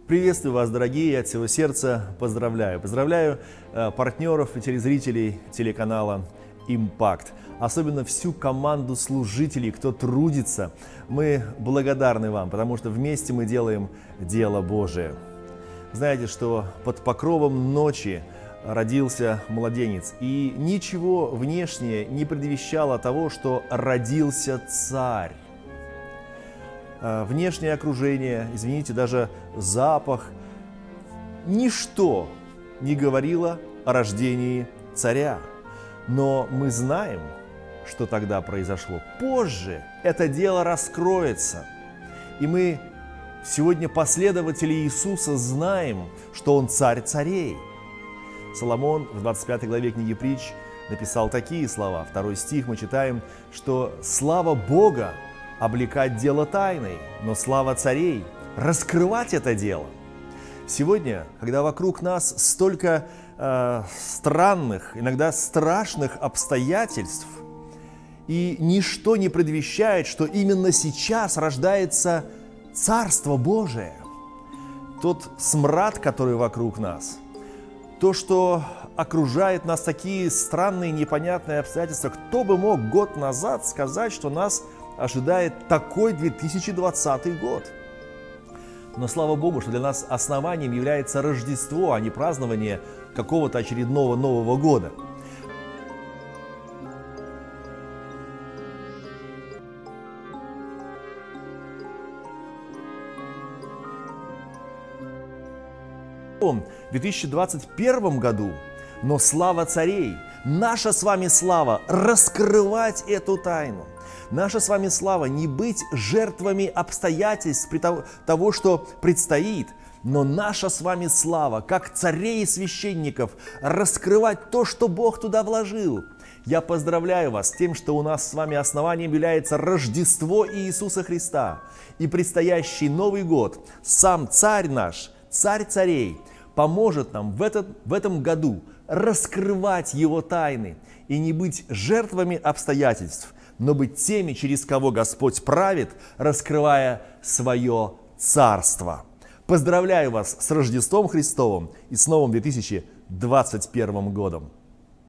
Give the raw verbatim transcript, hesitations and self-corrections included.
Приветствую вас, дорогие, от всего сердца поздравляю. Поздравляю э, партнеров и телезрителей телеканала «Импакт». Особенно всю команду служителей, кто трудится. Мы благодарны вам, потому что вместе мы делаем дело Божие. Знаете, что под покровом ночи родился младенец, и ничего внешнее не предвещало того, что родился царь. Внешнее окружение, извините, даже запах, ничто не говорило о рождении царя. Но мы знаем, что тогда произошло. Позже это дело раскроется. И мы, сегодня последователи Иисуса, знаем, что Он царь царей. Соломон в двадцать пятой главе книги Притч написал такие слова. Второй стих мы читаем, что «слава Бога облекать дело тайной, но слава царей раскрывать это дело». Сегодня, когда вокруг нас столько э, странных, иногда страшных обстоятельств, и ничто не предвещает, что именно сейчас рождается Царство Божие, тот смрад, который вокруг нас, то, что окружает нас, такие странные, непонятные обстоятельства, кто бы мог год назад сказать, что нас ожидает такой две тысячи двадцатый год. Но слава Богу, что для нас основанием является Рождество, а не празднование какого-то очередного Нового года. В две тысячи двадцать первом году, но слава царей, наша с вами слава раскрывать эту тайну. Наша с вами слава не быть жертвами обстоятельств того, что предстоит, но наша с вами слава, как царей и священников, раскрывать то, что Бог туда вложил. Я поздравляю вас с тем, что у нас с вами основанием является Рождество Иисуса Христа. И предстоящий Новый год, сам Царь наш, Царь царей, поможет нам в, этот, в этом году раскрывать Его тайны и не быть жертвами обстоятельств, но быть теми, через кого Господь правит, раскрывая свое царство. Поздравляю вас с Рождеством Христовым и с новым две тысячи двадцать первым годом!